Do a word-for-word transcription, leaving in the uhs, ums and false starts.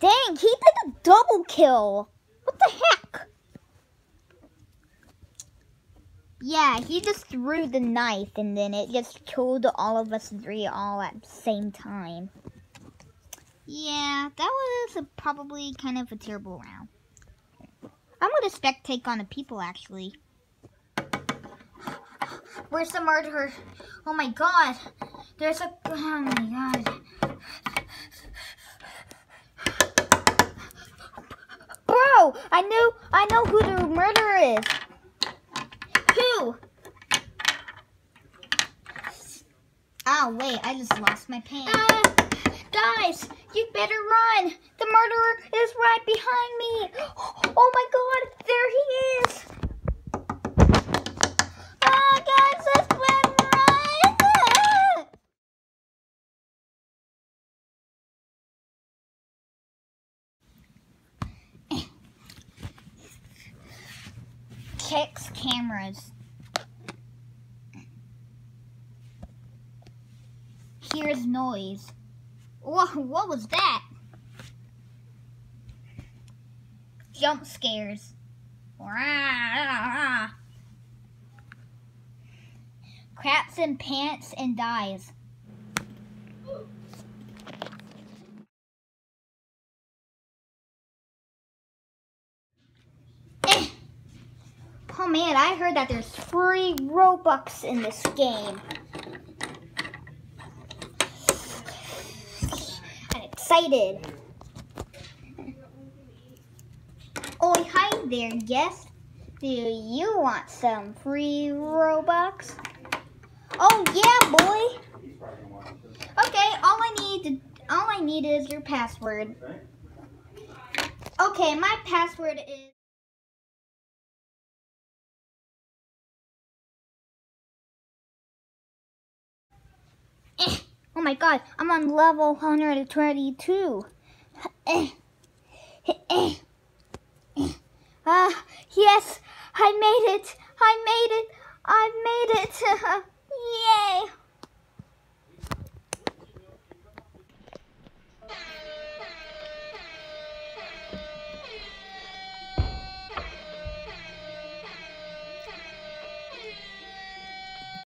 Dang, he did a double kill. What the heck? Yeah, he just threw the knife and then it just killed all of us three all at the same time. Yeah, that was a, probably kind of a terrible round. I'm gonna spectate on the people actually. Where's the murderer? Oh my god. There's a, oh my god. Bro, I know, I know who the murderer is. Who? Oh wait, I just lost my pen. Uh, guys, you better run. The murderer is right behind me. Oh my god, there he is. Ah, guys, let's run. Checks cameras. Hears noise. What, what was that? Jump scares. Craps in pants and dies. Eh. Oh man, I heard that there's free Robux in this game. I'm excited. Oh, hi there, guest. Do you want some free Robux? Oh yeah, boy. Okay, all I need to, all I need is your password. Okay, my password is. Eh. Oh my god, I'm on level one hundred twenty-two. Eh. Eh. Ah, yes, I made it. I made it. I made it.